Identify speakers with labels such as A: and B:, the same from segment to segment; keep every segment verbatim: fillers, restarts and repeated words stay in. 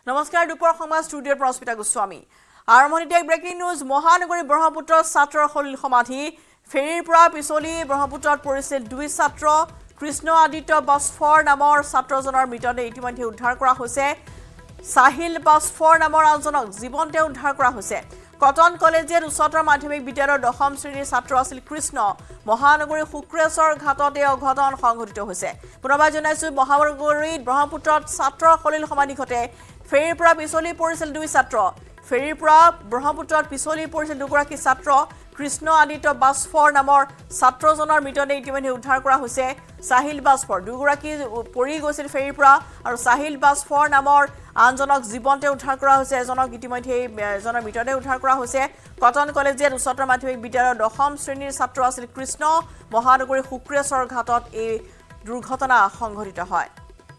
A: নমস্কাৰ দুপৰ সংবাদ ষ্টুডিঅ'ৰ প্ৰস্পিতা গোস্বামী আৰম্ভণিতে এক ব্ৰেকিং নিউজ মহানগৰী ব্ৰহ্মপুত্ৰৰ ছাত্ৰৰ সলিল সমাধি ফেৰীৰ পৰা পিছলি ব্ৰহ্মপুত্ৰত পৰিছিল দুই ছাত্ৰ কৃষ্ণ আদিত্য বাছফৰ নামৰ ছাত্ৰজনৰ মৃতদেহ ইতিমধ্যে উদ্ধাৰ কৰা হৈছে সাহিল বাছফৰ নামৰ আনজনক জীৱনতে উদ্ধাৰ কৰা হৈছে কটন কলেজিয়েট উচ্চতৰ মাধ্যমিক বিদ্যালয়ৰ দশম শ্ৰেণীৰ ছাত্ৰ আছিল কৃষ্ণ মহানগৰী শুক্ৰেশ্বৰ ঘাটতে অঘটন সংঘটিত হৈছে পুনৰবাৰ জনাইছো মহানগৰীত ব্ৰহ্মপুত্ৰত ছাত্ৰৰ সলিল সমাধি ঘটে ফেৰীৰ পৰা পিছলি পৰিছিল দুই ছাত্ৰ ফেৰীৰ পৰা ব্ৰহ্মপুত্ৰত পিছলি পৰিছিল দুগৰাকী ছাত্ৰ কৃষ্ণ আদিত্য বাছফৰ নামৰ ছাত্ৰজনৰ মৃতদেহ ইতিমধ্যে উদ্ধাৰ কৰা হৈছে সাহিল বাছফৰ দুগৰাকী পৰি গৈছিল ফেৰীৰ পৰা আৰু সাহিল বাছফৰ নামৰ আনজনক জীৱনতে উদ্ধাৰ কৰা হৈছে এজনক ইতিমধ্যে এজনৰ মৃতদেহ উদ্ধাৰ কৰা হৈছে কটন কলেজিয়েট উচ্চতৰ মাধ্যমিক বিদ্যালয়ৰ দশম শ্ৰেণীৰ ছাত্ৰ আছিল কৃষ্ণ মহানগৰী শুক্ৰেশ্বৰ ঘাটত এই দুৰ্ঘটনা সংঘটিত হয়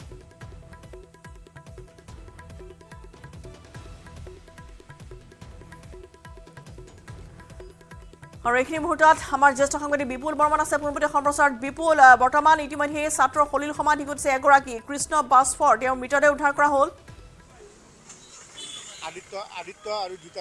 A: আৰু এইখিনি মুহূৰ্তত আমাৰ জ্যেষ্ঠ সাংবাদিক বিপুল বৰ্মন আছে পূৰ্বতে সম্প্ৰচাৰত বিপুল বৰ্তমান ইতিমধ্যে ছাত্ৰৰ সলিল সমাধি ঘটিছে এগৰাকী কৃষ্ণ বাছফৰ তেওঁৰ মৃতদেহ উদ্ধাৰ কৰা হ'ল
B: আদিত্য আদিত্য আৰু দুটা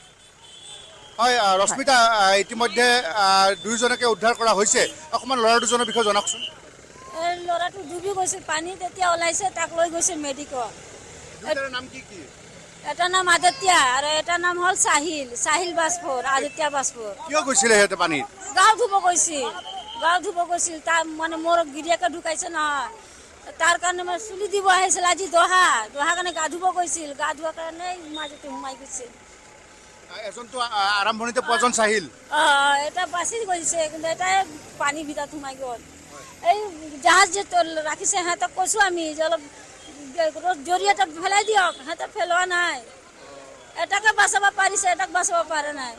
B: হয় ৰশ্মিতা ইতিমধ্যে দুইজনকে উদ্ধাৰ কৰা হৈছে অকমান ল'ৰা দুজনৰ বিষয়ে জনাওকচোন
C: ল'ৰাটো ডুবি গৈছিল পানী তেতিয়া ওলাইছে তাক লৈ গৈছে মেডিকেল
B: দুটাৰ নাম কি কি
C: এটা নাম আদিত্য আৰু এটা নাম হল সাহিল সাহিল বাছফৰ আদিত্য বাছফৰ
B: কিয় গৈছিলে হেতে পানীত
C: গাঁও ধুব গৈছিল গাঁও ধুব গৈছিল তাৰ মানে মোৰ গিৰিয়াকে ঢুকাইছে নহয় তাৰ কাৰণে মই চুলি দিব আহিছিল আজি দহা দহা কাৰণে গা ধুব গৈছিল গা ধোৱা কাৰণে মাজতে সোমাই গৈছিল
B: এজনটো আৰম্ভণিতে পজন সাহিল
C: এটা বাছি গৈছে কিন্তু এটা পানী ভিতৰত সোমাই গ'ল এই জাহাজ যে ৰাখিছে সিহঁতক কৈছো আমি যে অলপ জৰিয়তে ফেলাই দিয়ক সিহঁতে ফেলোৱা নাই এটাকে বাচাব পাৰিছে এটাক বাচাব পৰা নাই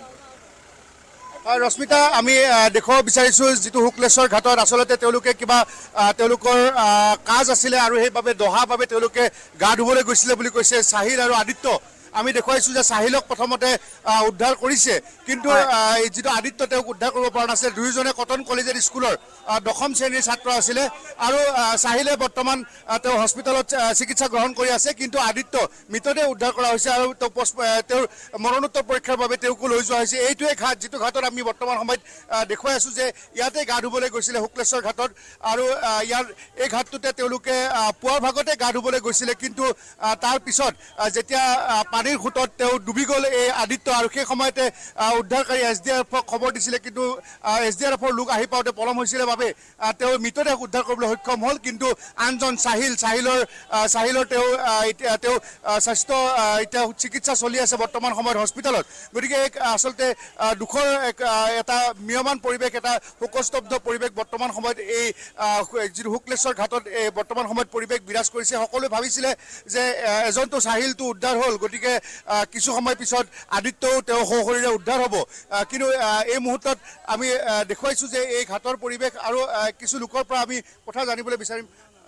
B: ৰশ্মিতা আমি দেখুৱাব বিচাৰিছো যিটো শুক্লেশ্বৰ ঘাটত আচলতে তেওঁলোকে কিবা তেওঁলোকৰ কাজ আছিলে আৰু সেইবাবে দহাভাৱে তেওঁলোকে গা ধুবলৈ গৈছিলে বুলি কৈছে সাহিল আৰু আদিত্য আমি দেখুৱাইছো যে সাহিলক প্ৰথমতে উদ্ধাৰ কৰিছে কিন্তু যিটো আদিত্য তেওঁক উদ্ধাৰ কৰিব পৰা নাছিল দুইজনে কটন কলেজিয়েট স্কুলৰ দশম শ্ৰেণীৰ ছাত্ৰ আছিলে আৰু সাহিলে বৰ্তমান তেওঁ হস্পিটেলত চিকিৎসা গ্ৰহণ কৰি আছে কিন্তু আদিত্য মৃতদেহ উদ্ধাৰ কৰা হৈছে আৰু তেওঁৰ মৰণোত্তৰ পৰীক্ষাৰ বাবে তেওঁকো লৈ যোৱা হৈছে এইটোৱে ঘাট যিটো ঘাটত আমি বৰ্তমান সময়ত দেখুৱাই আছো যে ইয়াতে গা ধুবলৈ গৈছিলে শুক্লেশ্বৰ ঘাটত আৰু ইয়াৰ এই ঘাটটোতে তেওঁলোকে পুৱাৰ ভাগতে গা ধুবলৈ গৈছিলে কিন্তু তাৰ পিছত যেতিয়া পানীৰ খুঁটত তেওঁ ডুবি গ'ল এই আদিত্য আৰু সেই সময়তে উদ্ধাৰকাৰী এছ ডি আৰ এফক খবৰ দিছিলে কিন্তু এছ ডি আৰ এফৰ লোক আহি পাওঁতে পলম হৈছিলে বাবে তেওঁ মৃতদেহ উদ্ধাৰ কৰিবলৈ সক্ষম হ'ল কিন্তু আনজন সাহিল সাহিলৰ সাহিলৰ তেওঁ এতিয়া তেওঁ স্বাস্থ্য এতিয়া চিকিৎসা চলি আছে বৰ্তমান সময়ত হস্পিটেলত গতিকে আচলতে দুখৰ এটা মিয়মান পৰিৱেশ এটা শোকস্তব্ধ পৰিৱেশ বৰ্তমান সময়ত এই যিটো শুক্লেশ্বৰ ঘাটত এই বৰ্তমান সময়ত পৰিৱেশ বিৰাজ কৰিছে সকলোৱে ভাবিছিলে যে এজনটো সাহিলটো উদ্ধাৰ হ'ল গতিকে কিছু সময় পিছত আদিত্যও তেওঁ সশৰীৰে উদ্ধাৰ হ'ব কিন্তু এই মুহূৰ্তত আমি দেখুৱাইছো যে এই ঘাটৰ পৰিৱেশ আৰু কিছু লোকৰ পৰা আমি কথা জানিবলৈ বিচাৰিম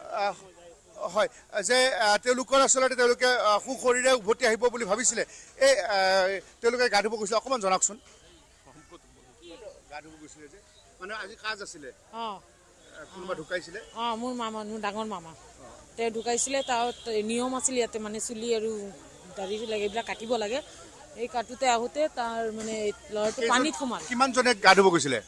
B: হয় যে তেওঁলোকৰ আচলতে তেওঁলোকে সুশৰীৰে উভতি আহিব বুলি ভাবিছিলে এই তেওঁলোকে গা ধুব গৈছিলে অকণমান জনাওকচোন গা ধুব গৈছিলে যে মানে আজি কাজ আছিলে কোনোবা ঢুকাইছিলে
D: অঁ মোৰ মামা মোৰ ডাঙৰ মামা তেওঁ ঢুকাইছিলে তাৰ নিয়ম আছিল ইয়াতে মানে চুলি আৰু দাড়ি লাগে এইবিলাক কাটিব লাগে এই কাটোতে আহোঁতে তাৰ মানে ল'ৰাটো পানীত সোমাল
B: কিমানজনে গা ধুব গৈছিলে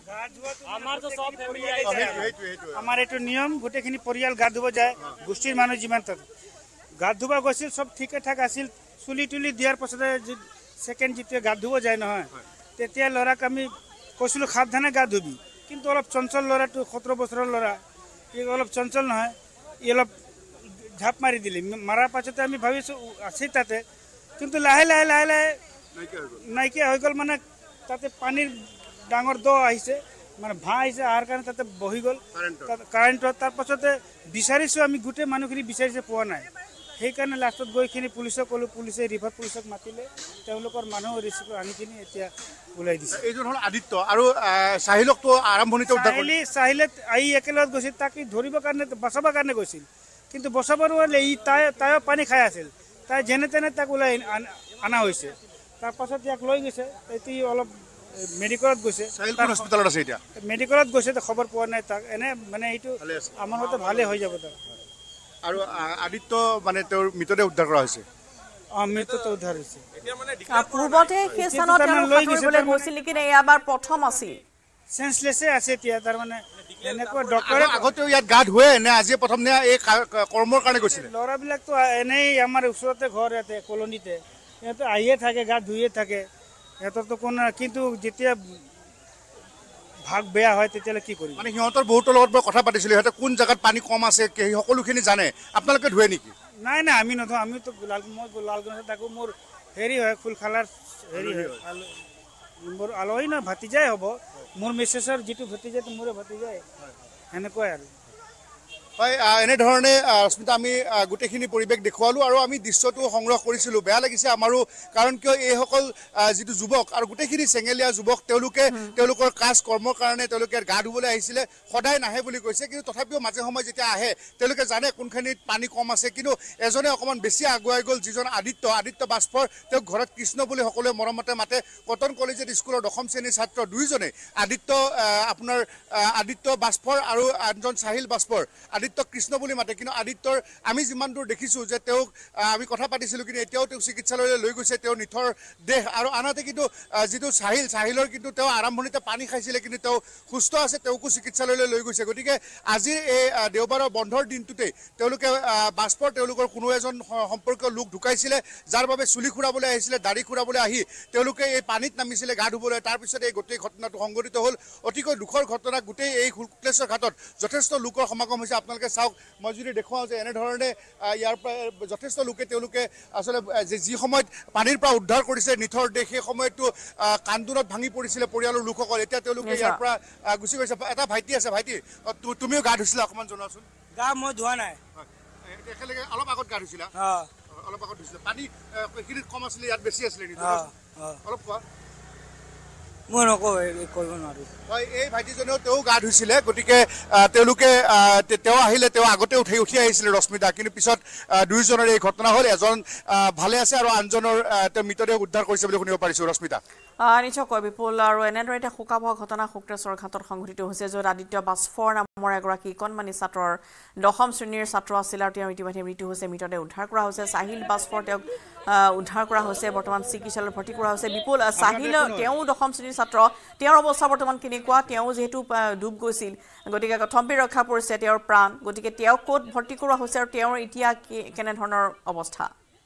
E: আমাৰ এইটো নিয়ম গোটেইখিনি পৰিয়াল গা ধুব যায় গোষ্ঠীৰ মানুহ যিমান তাত গা ধুব গৈছিল চব ঠিকে ঠাক আছিল চুলি তুলি দিয়াৰ পাছতে ছেকেণ্ড যেতিয়া গা ধুব যায় নহয় তেতিয়া ল'ৰাক আমি কৈছিলোঁ সাৱধানে গা ধুবি কিন্তু অলপ চঞ্চল ল'ৰাটো সোতৰ বছৰৰ ল'ৰা ই অলপ চঞ্চল নহয় ই অলপ ঝাপ মাৰি দিলে মাৰাৰ পাছতে আমি ভাবিছোঁ আছে তাতে কিন্তু লাহে লাহে লাহে লাহে নাইকিয়া হৈ গ'ল মানে তাতে পানীৰ ডাঙৰ দ আহিছে মানে ভাঁ আহিছে অহাৰ কাৰণে তাতে বহি গ'ল কাৰেণ্টত তাৰ পাছতে বিচাৰিছোঁ আমি গোটেই মানুহখিনি বিচাৰিছে পোৱা নাই সেইকাৰণে লাষ্টত গৈখিনি পুলিচক ক'লোঁ পুলিচে ৰিভাৰ পুলিচক মাতিলে তেওঁলোকৰ মানুহ ৰিচিভ আনি কিনি এতিয়া ওলাই দিছে
B: এইজন হ'ল আদিত্য আৰু সাহিলকতো আৰম্ভণিতে উদ্ধাৰ কৰিলে
E: সাহিলে আহি একেলগত গৈছিল তাক ধৰিবৰ কাৰণে বচাবৰ কাৰণে গৈছিল কিন্তু বচাব নোৱাৰিলে ই তাই তাইও পানী খাই আছিল তাই যেনে তেনে তাক ওলাই অনা হৈছে তাৰপাছত ইয়াক লৈ গৈছে এতিয়া অলপ মেডিকেলত গৈছে
B: হস্পিটেলত আছে এতিয়া
E: মেডিকেলত গৈছে খবৰ পোৱা নাই তাক এনে মানে এইটো আমাৰ হয়তো ভালে হৈ যাব তাক
B: আৰু আদিত্য মানে তেওঁৰ মৃতদেহ উদ্ধাৰ কৰা হৈছে
E: মৃত্যুত উদ্ধাৰ হৈছে
A: পূৰ্বতে সেই স্থানত সাঁতুৰিবলৈ গৈছিল নেকি নে এবাৰ প্ৰথম আছিল
E: সেন্সলেছে আছে এতিয়া তাৰমানে এনেকুৱা ডক্টৰে
B: আগতেও ইয়াত গা ধুৱে নে আজি প্ৰথম নে এই কৰ্মৰ কাৰণে গৈছিলে
E: ল'ৰাবিলাকতো এনেই আমাৰ ওচৰতে ঘৰ ইয়াতে কলনীতে সিহঁতে আহিয়ে থাকে গা ধুয়ে থাকে সিহঁতৰতো কোনো কিন্তু যেতিয়া ভাগ বেয়া হয় তেতিয়াহ'লে কি কৰিম
B: মানে সিহঁতৰ বহুতৰ লগত মই কথা পাতিছিলোঁ সিহঁতে কোন জেগাত পানী কম আছে সেই সকলোখিনি জানে আপোনালোকে ধুৱে নেকি
E: নাই নাই আমি নধো আমিতো লাল মই লালগঞ্জত থাকোঁ মোৰ হেৰি হয় ফুলখালাৰ হেৰি হয় মোৰ আলহী নহয় ভাতিজাই হ'ব মোৰ মিছেছৰ যিটো ভতিজাটো মোৰে ভতিজাই সেনেকুৱাই আৰু
B: হয় এনেধৰণে ৰশ্মিতা আমি গোটেইখিনি পৰিৱেশ দেখুৱালোঁ আৰু আমি দৃশ্যটো সংগ্ৰহ কৰিছিলোঁ বেয়া লাগিছে আমাৰো কাৰণ কিয় এইসকল যিটো যুৱক আৰু গোটেইখিনি চেঙেলীয়া যুৱক তেওঁলোকে তেওঁলোকৰ কাজ কৰ্মৰ কাৰণে তেওঁলোকে গা ধুবলৈ আহিছিলে সদায় নাহে বুলি কৈছে কিন্তু তথাপিও মাজে সময়ে যেতিয়া আহে তেওঁলোকে জানে কোনখিনিত পানী কম আছে কিন্তু এজনে অকণমান বেছি আগুৱাই গ'ল যিজন আদিত্য আদিত্য বাস্পৰ তেওঁক ঘৰত কৃষ্ণ বুলি সকলোৱে মৰমতে মাতে কটন কলেজিয়েট স্কুলৰ দশম শ্ৰেণীৰ ছাত্ৰ দুয়োজনে আদিত্য আপোনাৰ আদিত্য বাস্পৰ আৰু আনজন চাহিল বাস্পৰ আদিত্য কৃষ্ণ বুলি মাতে কিন্তু আদিত্যৰ আমি যিমান দূৰ দেখিছোঁ যে তেওঁক আমি কথা পাতিছিলোঁ কিন্তু এতিয়াও তেওঁক চিকিৎসালয়লৈ লৈ গৈছে তেওঁৰ নিথৰ দেহ আৰু আনহাতে কিন্তু যিটো চাহিল চাহিলৰ কিন্তু তেওঁ আৰম্ভণিতে পানী খাইছিলে কিন্তু তেওঁ সুস্থ আছে তেওঁকো চিকিৎসালয়লৈ লৈ গৈছে গতিকে আজিৰ এই দেওবাৰৰ বন্ধৰ দিনটোতেই তেওঁলোকে বাস্পৰ তেওঁলোকৰ কোনো এজন সম্পৰ্কীয় লোক ঢুকাইছিলে যাৰ বাবে চুলি খুৰাবলৈ আহিছিলে দাড়ি খুৰাবলৈ আহি তেওঁলোকে এই পানীত নামিছিলে গা ধুবলৈ তাৰপিছত এই গোটেই ঘটনাটো সংঘটিত হ'ল অতিকৈ দুখৰ ঘটনা গোটেই এই শুক্লেশ্বৰ ঘাটত যথেষ্ট লোকৰ সমাগম হৈছে আপোনালোকে চাওক মই যদি দেখুৱাওঁ যে এনেধৰণে ইয়াৰ পৰা যথেষ্ট লোকে তেওঁলোকে আচলতে যি সময়ত পানীৰ পৰা উদ্ধাৰ কৰিছে নিথৰ দেহ সেই সময়তো কান্দোনত ভাঙি পৰিছিলে পৰিয়ালৰ লোকসকল এতিয়া তেওঁলোকে ইয়াৰ পৰা গুচি গৈছে এটা ভাইটি আছে ভাইটি তুমিও গা ধুইছিলা অকণমান জনাচোন
E: গা মই ধোৱা নাই
B: একেলগে অলপ আগত গা ধুইছিলা অলপ আগত ধুইছিলা পানী এইখিনিত কম আছিলে ইয়াত বেছি আছিলে অলপ কোৱা
E: মই নকওঁ কৰিব নোৱাৰোঁ
B: হয় এই ভাইটিজনেও তেওঁ গা ধুইছিলে গতিকে তেওঁলোকে তেওঁ আহিলে তেওঁ আগতে উঠি উঠি আহিছিলে ৰশ্মিতা কিন্তু পিছত দুয়োজনৰ এই ঘটনা হ'ল এজন ভালে আছে আৰু আনজনৰ তেওঁ মৃতদেহ উদ্ধাৰ কৰিছে বুলি শুনিব পাৰিছোঁ ৰশ্মিতা
A: নিশ্চয়কৈ বিপুল আৰু এনেদৰে এটা শোকাবহ ঘটনা শুক্লেশ্বৰ ঘাটত সংঘটিত হৈছে য'ত আদিত্য বাস্পৰ নামৰ এগৰাকী কণমানি ছাত্ৰৰ দশম শ্ৰেণীৰ ছাত্ৰ আছিল আৰু তেওঁ ইতিমধ্যে মৃত্যু হৈছে মৃতদেহ উদ্ধাৰ কৰা হৈছে চাহিল বাস্পৰ তেওঁক উদ্ধাৰ কৰা হৈছে বৰ্তমান চিকিৎসালয়ত ভৰ্তি কৰা হৈছে বিপুল চাহিল তেওঁ দশম শ্ৰেণীৰ ছাত্ৰ তেওঁৰ অৱস্থা বৰ্তমান কেনেকুৱা তেওঁ যিহেতু ডুব গৈছিল গতিকে থম্পি ৰক্ষা পৰিছে তেওঁৰ প্ৰাণ গতিকে তেওঁক ক'ত ভৰ্তি কৰোৱা হৈছে আৰু তেওঁৰ এতিয়া কেনেধৰণৰ অৱস্থা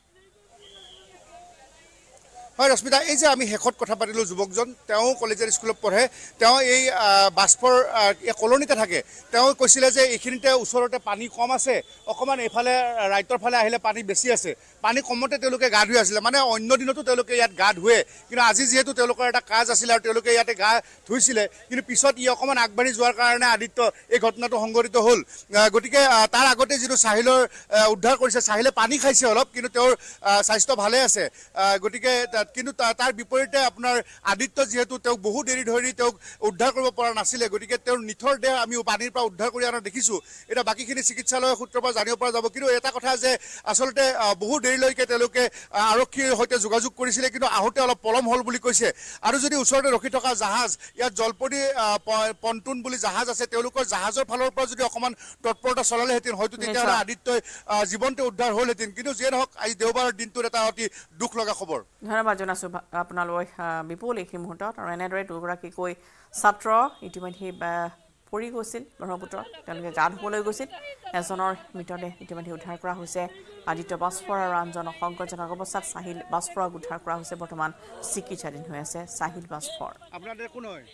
B: হয় ৰশ্মিতা এই যে আমি শেষত কথা পাতিলোঁ যুৱকজন তেওঁ কলেজীয়া স্কুলত পঢ়ে তেওঁ এই বাস্পৰ কলনীতে থাকে তেওঁ কৈছিলে যে এইখিনিতে ওচৰতে পানী কম আছে অকণমান এইফালে ৰাইটৰ ফালে আহিলে পানী বেছি আছে পানী কমতে তেওঁলোকে গা ধুই আছিলে মানে অন্য দিনতো তেওঁলোকে ইয়াত গা ধুৱে কিন্তু আজি যিহেতু তেওঁলোকৰ এটা কাজ আছিলে আৰু তেওঁলোকে ইয়াতে গা ধুইছিলে কিন্তু পিছত ই অকণমান আগবাঢ়ি যোৱাৰ কাৰণে আদিত্য এই ঘটনাটো সংঘটিত হ'ল গতিকে তাৰ আগতে যিটো চাহিলৰ উদ্ধাৰ কৰিছে চাহিলে পানী খাইছে অলপ কিন্তু তেওঁৰ স্বাস্থ্য ভালে আছে গতিকে কিন্তু তাৰ বিপৰীতে আপোনাৰ আদিত্য যিহেতু তেওঁক বহু দেৰি ধৰি তেওঁক উদ্ধাৰ কৰিব পৰা নাছিলে গতিকে তেওঁৰ নিথৰ দেহ আমি পানীৰ পৰা উদ্ধাৰ কৰি অনা দেখিছোঁ এতিয়া বাকীখিনি চিকিৎসালয়ৰ সূত্ৰৰ পৰা জানিব পৰা যাব কিন্তু এটা কথা যে আচলতে বহু দেৰিলৈকে তেওঁলোকে আৰক্ষীৰ সৈতে যোগাযোগ কৰিছিলে কিন্তু আহোঁতে অলপ পলম হ'ল বুলি কৈছে আৰু যদি ওচৰতে ৰখি থকা জাহাজ ইয়াত জলপৰী পন্টুন বুলি জাহাজ আছে তেওঁলোকৰ জাহাজৰ ফালৰ পৰা যদি অকণমান তৎপৰতা চলালেহেঁতেন হয়তো তেতিয়াহ'লে আদিত্যই জীৱনটো উদ্ধাৰ হ'লহেঁতেন কিন্তু যিয়ে নহওক আজি দেওবাৰৰ দিনটোত এটা অতি দুখ লগা খবৰ
A: ধন্যবাদ জনাইছোঁ আপোনালৈ বিপুল এইখিনি মুহূৰ্তত আৰু এনেদৰে দুগৰাকীকৈ ছাত্ৰ ইতিমধ্যে পৰি গৈছিল ব্ৰহ্মপুত্ৰত তেওঁলোকে গা ধুবলৈ গৈছিল এজনৰ মৃতদেহ ইতিমধ্যে উদ্ধাৰ কৰা হৈছে আদিত্য বাস্পৰ আৰু আনজনক সংকটজনক অৱস্থাত চাহিল বাস্পৰক উদ্ধাৰ কৰা হৈছে বৰ্তমান চিকিৎসাধীন হৈ আছে চাহিল বাস্পৰ
B: আপোনাদের কোন হয়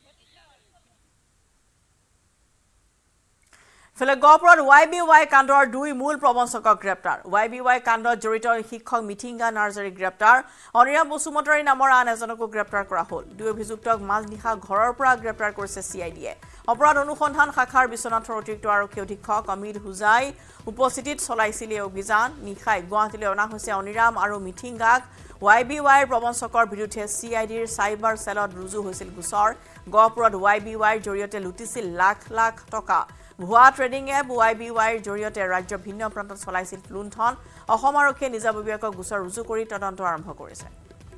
A: ফলে গহপুৰত ৱাই বি ৱাই কাণ্ডৰ দুই মূল প্ৰবঞ্চকক গ্ৰেপ্তাৰ ৱাই বি ৱাই কাণ্ডত জড়িত শিক্ষক মিঠিংগা নাৰ্জাৰী গ্ৰেপ্তাৰ অনিৰাম বসুমতাৰী নামৰ আন এজনকো গ্ৰেপ্তাৰ কৰা হ'ল দুই অভিযুক্তক মাজনিশা ঘৰৰ পৰা গ্ৰেপ্তাৰ কৰিছে চি আই ডিয়ে অপৰাধ অনুসন্ধান শাখাৰ বিশ্বনাথৰ অতিৰিক্ত আৰক্ষী অধীক্ষক অমিত হুজাই উপস্থিতিত চলাইছিল এই অভিযান নিশাই গুৱাহাটীলৈ অনা হৈছে অনিৰাম আৰু মিঠিংগাক ৱাই বি ৱাইৰ প্ৰবঞ্চকৰ বিৰুদ্ধে চি আই ডিৰ চাইবাৰ চেলত ৰুজু হৈছিল গোচৰ গহপুৰত ৱাই বি ৱাইৰ জৰিয়তে লুটিছিল লাখ লাখ টকা ভুৱা ট্ৰেডিং এপ ৱাই বি ৱাইৰ জৰিয়তে ৰাজ্যৰ ভিন্ন প্ৰান্তত চলাইছিল লুণ্ঠন অসম আৰক্ষীয়ে নিজাববীয়াকৈ গোচৰ ৰুজু কৰি তদন্ত আৰম্ভ কৰিছে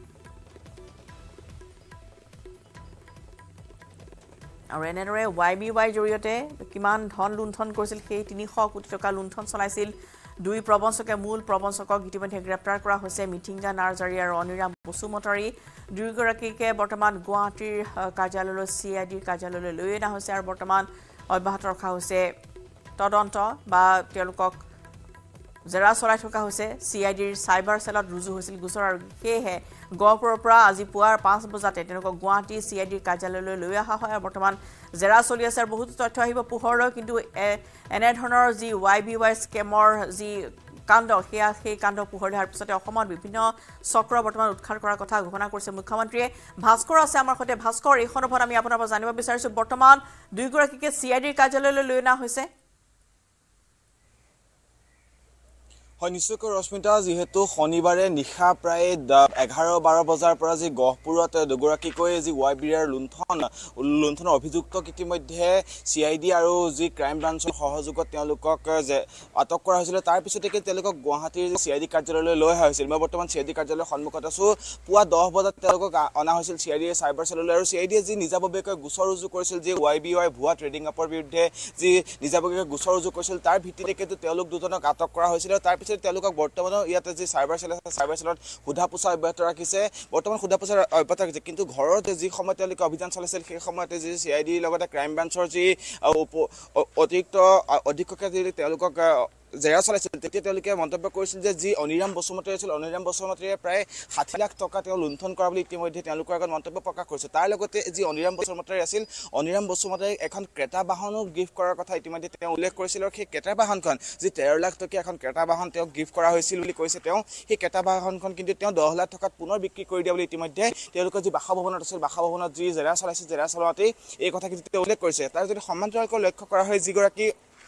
A: আৰু এনেদৰে ৱাই বি ৱাইৰ জৰিয়তে কিমান ধন লুণ্ঠন কৰিছিল সেই তিনিশ কোটি টকা লুণ্ঠন চলাইছিল দুই প্ৰবঞ্চকে মূল প্ৰবঞ্চকক ইতিমধ্যে গ্ৰেপ্তাৰ কৰা হৈছে মিঠিংগা নাৰ্জাৰী আৰু অনিৰাম বসুমতাৰী দুয়োগৰাকীকে বৰ্তমান গুৱাহাটীৰ কাৰ্যালয়লৈ চি আই ডিৰ কাৰ্যালয়লৈ লৈ অনা হৈছে আৰু বৰ্তমান অব্যাহত ৰখা হৈছে তদন্ত বা তেওঁলোকক জেৰা চলাই থকা হৈছে চি আই ডিৰ চাইবাৰ সেলত ৰুজু হৈছিল গোচৰ আৰু সেয়েহে গহপুৰৰ পৰা আজি পুৱাৰ পাঁচ বজাতে তেওঁলোকক গুৱাহাটী চি আই ডিৰ কাৰ্যালয়লৈ লৈ অহা হয় আৰু বৰ্তমান জেৰা চলি আছে আৰু বহুতো তথ্য আহিব পোহৰলৈ কিন্তু এনেধৰণৰ যি ৱাই বি ৱাই স্কেমৰ যি কাণ্ড সেয়া সেই কাণ্ড পোহৰলৈ অহাৰ পিছতে অসমত বিভিন্ন চক্ৰ বৰ্তমান উৎখাত কৰাৰ কথা ঘোষণা কৰিছে মুখ্যমন্ত্ৰীয়ে ভাস্কৰ আছে আমাৰ সৈতে ভাস্কৰ এই সন্দৰ্ভত আমি আপোনাৰ পৰা জানিব বিচাৰিছোঁ বৰ্তমান দুয়োগৰাকীকে চি আই ডিৰ কাৰ্যালয়লৈ লৈ অনা হৈছে
F: হয় নিশ্চয়কৈ ৰশ্মিতা যেহেতু শনিবাৰে নিশা প্ৰায় এঘাৰ বাৰ বজাৰ পৰা যি গহপুৰত দুগৰাকীকৈ যি ৱাই বিৰ লুণ্ঠন লুণ্ঠনৰ অভিযুক্তক ইতিমধ্যে চি আই ডি আৰু যি ক্ৰাইম ব্ৰাঞ্চৰ সহযোগত তেওঁলোকক যে আটক কৰা হৈছিল তাৰ পিছতে তেওঁলোকক গুৱাহাটীৰ চি আই ডি কাৰ্যালয়লৈ লৈ অহা হৈছিল মই বৰ্তমান চি আই ডি কাৰ্যালয়ৰ সন্মুখত আছোঁ পুৱা দহ বজাত তেওঁলোকক অনা হৈছিল চি আই ডিৰ চাইবাৰ চেললৈ আৰু চি আই ডিয়ে যি নিজাববীয়াকৈ গোচৰ ৰুজু কৰিছিল যি ৱাই বি ৱাই ভুৱা ট্ৰেডিং এপৰ বিৰুদ্ধে যি নিজাববীয়াকৈ গোচৰ ৰুজু কৰিছিল তাৰ ভিত্তিতে কিন্তু তেওঁলোক দুজনক আটক কৰা হৈছিল তাৰ তেওঁলোকক বৰ্তমানৰ ইয়াতে যি চাইবাৰ চেল আছে চাইবাৰ চেলত সোধা পোছা অব্যাহত ৰাখিছে বৰ্তমান সোধা পোছা অব্যাহত ৰাখিছে কিন্তু ঘৰত যি সময়ত তেওঁলোকে অভিযান চলাইছিল সেই সময়তে যি চি আই ডিৰ লগতে ক্ৰাইম ব্ৰাঞ্চৰ যি অতিৰিক্ত অধীক্ষকে যি তেওঁলোকক জেৰা চলাইছিল তেতিয়া তেওঁলোকে মন্তব্য কৰিছিল যে যি অনিৰাম বসুমতাৰী আছিল অনিৰাম বসুমতাৰীয়ে প্ৰায় ষাঠি লাখ টকা তেওঁ লুণ্ঠন কৰা বুলি ইতিমধ্যে তেওঁলোকৰ আগত মন্তব্য প্ৰকাশ কৰিছে তাৰ লগতে যি অনিৰাম বসুমতাৰী আছিল অনিৰাম বসুমতাৰীক এখন ক্ৰেতা বাহনো গিফ্ট কৰাৰ কথা ইতিমধ্যে তেওঁ উল্লেখ কৰিছিল আৰু সেই ক্ৰেতা বাহনখন যি তেৰ লাখ টকীয়া এখন ক্ৰেতা বাহন তেওঁক গিফ্ট কৰা হৈছিল বুলি কৈছে তেওঁ সেই ক্ৰেতা বাহনখন কিন্তু তেওঁ দহ লাখ টকাত পুনৰ বিক্ৰী কৰি দিয়া বুলি ইতিমধ্যে তেওঁলোকৰ যি বাসভৱনত আছিল বাসভৱনত যি জেৰা চলাইছিল জেৰা চলাওঁতেই এই কথা কিন্তু তেওঁ উল্লেখ কৰিছে তাৰ যদি সমান্তৰালকৈ লক্ষ্য কৰা হয় যিগৰাকী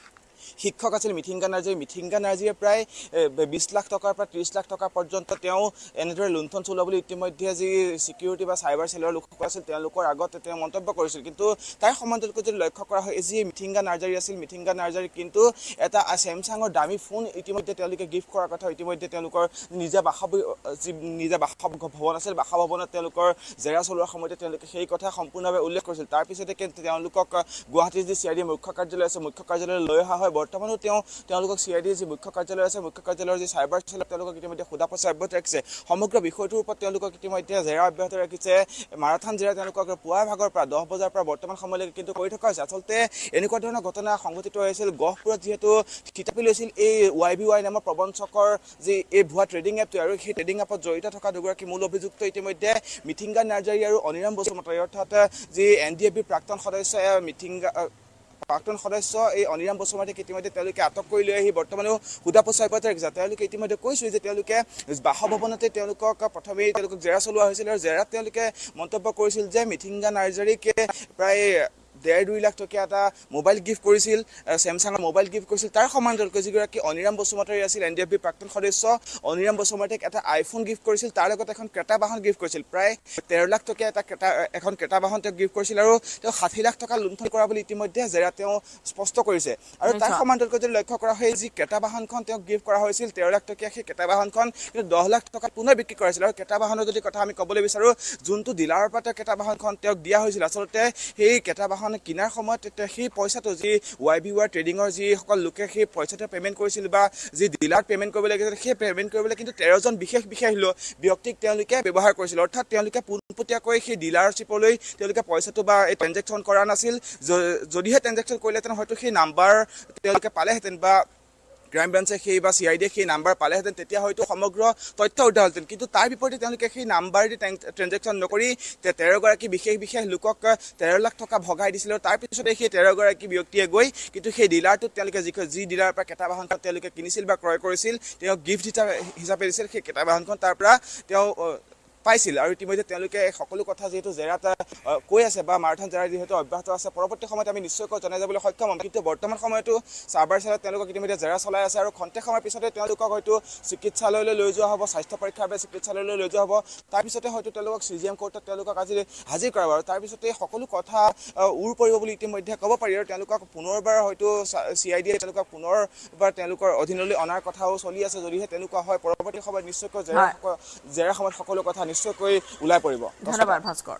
F: শিক্ষক আছিল মিঠিংগা নাৰ্জী মিঠিংগা নাৰ্জীয়ে প্ৰায় বিশ লাখ টকাৰ পৰা ত্ৰিছ লাখ টকা পৰ্যন্ত তেওঁ এনেদৰে লুণ্ঠন চলোৱা বুলি ইতিমধ্যে যি চিকিউৰিটি বা চাইবাৰ চেলৰ লোকসকল আছিল তেওঁলোকৰ আগত তেওঁ মন্তব্য কৰিছিল কিন্তু তাৰ সমান্তৰালকৈ যদি লক্ষ্য কৰা হয় যি মিঠিংগা নাৰ্জাৰী আছিল মিঠিংগা নাৰ্জাৰী কিন্তু এটা চেমচাঙৰ দামী ফোন ইতিমধ্যে তেওঁলোকে গিফ্ট কৰাৰ কথা ইতিমধ্যে তেওঁলোকৰ নিজা বাসৱ যি নিজা বাসভৱন আছিল বাসভৱনত তেওঁলোকৰ জেৰা চলোৱাৰ সময়তে তেওঁলোকে সেই কথা সম্পূৰ্ণভাৱে উল্লেখ কৰিছিল তাৰপিছতে তেওঁলোকক গুৱাহাটীৰ যি চি আই ডি মুখ্য কাৰ্যালয় আছে মুখ্য কাৰ্যালয়লৈ লৈ অহা হয় বৰ্তমানো তেওঁ তেওঁলোকক চি আই ডিৰ যি মুখ্য কাৰ্যালয় আছে মুখ্য কাৰ্যালয়ৰ যি চাইবাৰ চেলত তেওঁলোকক ইতিমধ্যে সোধা পোছা অব্যাহত ৰাখিছে সমগ্ৰ বিষয়টোৰ ওপৰত তেওঁলোকক ইতিমধ্যে জেৰা অব্যাহত ৰাখিছে মাৰাথান জেৰা তেওঁলোকক পুৱাৰ ভাগৰ পৰা দহ বজাৰ পৰা বৰ্তমান সময়লৈকে কিন্তু কৰি থকা হৈছে আচলতে এনেকুৱা ধৰণৰ ঘটনা সংঘটিত হৈছিল গহপুৰত যিহেতু থিতাপি লৈছিল এই ৱাই বি ৱাই নামৰ প্ৰবঞ্চকৰ যি এই ভুৱা ট্ৰেডিং এপটো আৰু সেই ট্ৰেডিং এপত জড়িত থকা দুগৰাকী মূল অভিযুক্ত ইতিমধ্যে মিঠিংগা নাৰ্জাৰী আৰু অনিৰাম বসুমতাৰী অৰ্থাৎ যি এন ডি এফ বিৰ প্ৰাক্তন সদস্য মিঠিংগা প্ৰাক্তন সদস্য এই অনিৰাম বসুমতাৰীক ইতিমধ্যে তেওঁলোকে আটক কৰি লৈ আহি বৰ্তমানেও সোধা পোছা অব্যাহত ৰাখিছে তেওঁলোকে ইতিমধ্যে কৈছিল যে তেওঁলোকে বাসভৱনতে তেওঁলোকক প্ৰথমেই তেওঁলোকক জেৰা চলোৱা হৈছিল আৰু জেৰাত তেওঁলোকে মন্তব্য কৰিছিল যে মিঠিংগা নাৰ্জাৰীকে প্ৰায় ডেৰ দুই লাখ টকীয়া এটা মোবাইল গিফ্ট কৰিছিল চেমচাঙৰ মোবাইল গিফ্ট কৰিছিল তাৰ সমান্তৰালকৈ যিগৰাকী অনিৰাম বসুমতাৰী আছিল এন ডি এফ বিৰ প্ৰাক্তন সদস্য অনিৰাম বসুমতাৰীক এটা আইফোন গিফ্ট কৰিছিল তাৰ লগতে এখন ক্ৰেতা বাহন গিফ্ট কৰিছিল প্ৰায় তেৰ লাখ টকীয়া এটা ক্ৰেতা এখন ক্ৰেতা বাহন তেওঁক গিফ্ট কৰিছিল আৰু তেওঁ ষাঠি লাখ টকা লুণ্ঠন কৰা বুলি ইতিমধ্যে জেৰা তেওঁ স্পষ্ট কৰিছে আৰু তাৰ সমান্তৰালকৈ যদি লক্ষ্য কৰা হয় যি ক্ৰেতা বাহনখন তেওঁক গিফ্ট কৰা হৈছিল তেৰ লাখ টকীয়া সেই ক্ৰেতা বাহনখন কিন্তু দহ লাখ টকাত পুনৰ বিক্ৰী কৰিছিল আৰু ক্ৰেতা বাহনৰ যদি কথা আমি ক'বলৈ বিচাৰোঁ যোনটো ডিলাৰৰ পৰা তেওঁ ক্ৰেতা বাহনখন তেওঁক দিয়া হৈছিল আচলতে সেই ক্ৰেতা বাহন কিনাৰ সময়ত সেই পইচাটো যি ৱাই বি ৱাই ট্ৰেডিঙৰ যিসকল লোকে সেই পইচাটো পে'মেণ্ট কৰিছিল বা যি ডিলাৰত পে'মেণ্ট কৰিব লাগিছিল সেই পে'মেণ্ট কৰিবলৈ কিন্তু তেৰজন বিশেষ বিশেষ ব্যক্তিক তেওঁলোকে ব্যৱহাৰ কৰিছিল অৰ্থাৎ তেওঁলোকে পোনপটীয়াকৈ সেই ডিলাৰশ্বিপলৈ তেওঁলোকে পইচাটো বা এই ট্ৰেঞ্জেকশ্যন কৰা নাছিল যদিহে ট্ৰেঞ্জেকশ্যন কৰিলেহেঁতেন হয়তো সেই নাম্বাৰ তেওঁলোকে পালেহেঁতেন বা ক্ৰাইম ব্ৰাঞ্চে সেই বা চি আই ডিয়ে সেই নাম্বাৰ পালেহেঁতেন তেতিয়া হয়তো সমগ্ৰ তথ্য উদ্ধাৰ হ'লহেঁতেন কিন্তু তাৰ বিপৰীতে তেওঁলোকে সেই নাম্বাৰ দি ট্ৰেঞ্জেকশ্যন নকৰি তেৰগৰাকী বিশেষ বিশেষ লোকক তেৰ লাখ টকা ভগাই দিছিল আৰু তাৰপিছতে সেই তেৰগৰাকী ব্যক্তিয়ে গৈ কিন্তু সেই ডিলাৰটোত তেওঁলোকে যি যি ডিলাৰৰ পৰা ক্ৰেতা বাহনখন তেওঁলোকে কিনিছিল বা ক্ৰয় কৰিছিল তেওঁ গিফ্ট হিচাপে দিছিল সেই ক্ৰেতা বাহনখন তাৰ পৰা তেওঁ পাইছিল আৰু ইতিমধ্যে তেওঁলোকে সকলো কথা যিহেতু জেৰাত কৈ আছে বা মাৰাথান জেৰা যিহেতু অব্যাহত আছে পৰৱৰ্তী সময়ত আমি নিশ্চয়কৈ জনাই যাবলৈ সক্ষম হ'ম কিন্তু বৰ্তমান সময়তো চাইবাৰ চেলত তেওঁলোকক ইতিমধ্যে জেৰা চলাই আছে আৰু খন্তেক সময়ৰ পিছতে তেওঁলোকক হয়তো চিকিৎসালয়লৈ লৈ যোৱা হ'ব স্বাস্থ্য পৰীক্ষাৰ বাবে চিকিৎসালয়লৈ লৈ যোৱা হ'ব তাৰপিছতে হয়তো তেওঁলোকক চি জি এম কোৰ্টত তেওঁলোকক আজি হাজিৰ কৰাব আৰু তাৰপিছতে সকলো কথা উৰ পৰিব বুলি ইতিমধ্যে ক'ব পাৰি আৰু তেওঁলোকক পুনৰবাৰ হয়তো চি আই ডিয়ে তেওঁলোকক পুনৰবাৰ তেওঁলোকৰ অধীনলৈ অনাৰ কথাও চলি আছে যদিহে তেনেকুৱা হয় পৰৱৰ্তী সময়ত নিশ্চয়কৈ জেৰা জেৰা সময়ত সকলো কথা নিশ্চয়কৈ ওলাই পৰিব
A: ধন্যবাদ ভাস্কৰ